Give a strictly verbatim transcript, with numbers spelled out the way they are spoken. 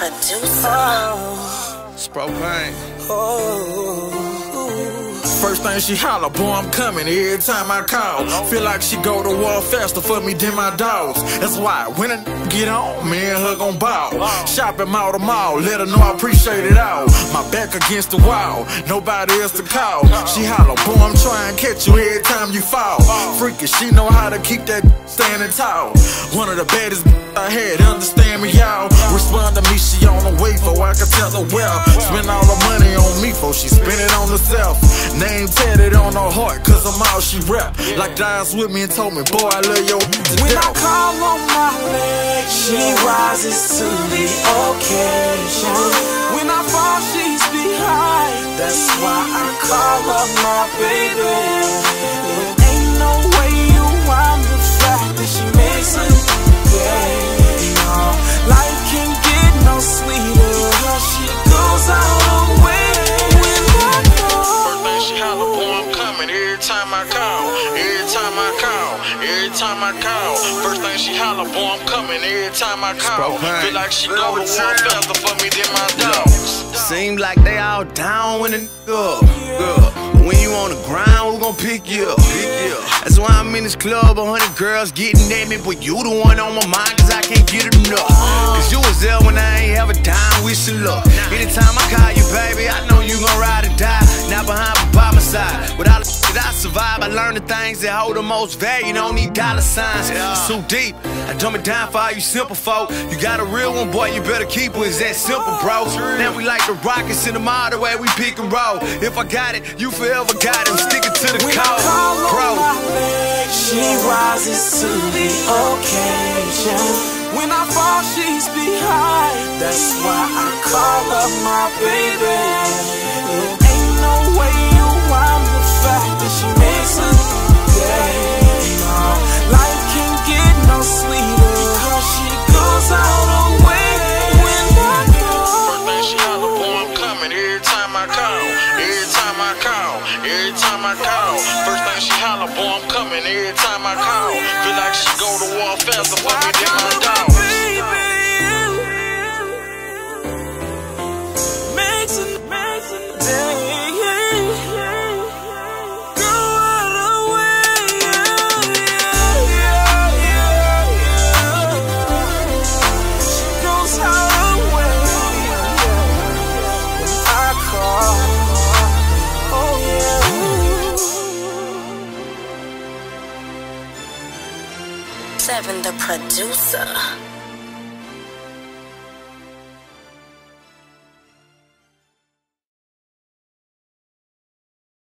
producer. Oh, it's propane. oh. First thing she holler, boy, I'm coming every time I call. Feel like she go to war faster for me than my dogs. That's why when a get on, me and her gon' ball. Shopping mall to mall, let her know I appreciate it all. My back against the wall, nobody else to call. She holler, boy, I'm trying to catch you every time you fall. Freaky, she know how to keep that standing tall. One of the baddest I had, understand me, y'all. Respond to me, she on the way for I can tell her well. Spend all the money on me for she spend it on herself. Name tatted on her heart, cause I'm all she rap. Like Dias with me and told me, boy, I love your to When death. I call on my leg, she rises to the occasion. When I fall, she's behind. That's why I call her my baby. Ain't no way you want the fact that she makes it gay. No, life can get no sweeter. She goes out her way. When I First thing she holler, boy, I'm coming every time I call. Every time I call, every time I call. First thing she holler, boy, I'm coming every time I call. Feel like she go to war faster for me than my dogs. Seem like they all down when a nigga up. When you on the ground, who gon' pick you up? That's why I'm in this club, a hundred girls getting at me, but you the one on my mind, cause I can't get enough. Cause you was there when I ain't have a dime, wish you luck. Anytime I call you, baby, I know you gon' ride or die. Not behind, but by my side. With all the shit I survive, I learned the things that hold the most value. Don't need dollar signs, it's too deep. I dumb it down for all you simple folk. You got a real one, boy, you better keep it. It's that simple, bro. Now we like the Rockets in the mall, the way we pick and roll. If I got it, you forever got it. I'm sticking to the When code, I call bro. on my leg, she rises to the occasion. When I fall, she's behind. That's why I call her my baby. Ain't no way you want the fact that she makes it gay. No, life can get no sweeter. She goes out her way. When I go, First thing she holler, boy, I'm coming every time I call. Every time I call, every time I call. First thing she holler, boy, I'm coming every time I call. Feel like she go to war faster for me than my dogs. makes it, makes it day. Go out of the way, yeah, yeah, yeah, yeah. She goes out of the way when I call. Oh yeah. Seven, the producer.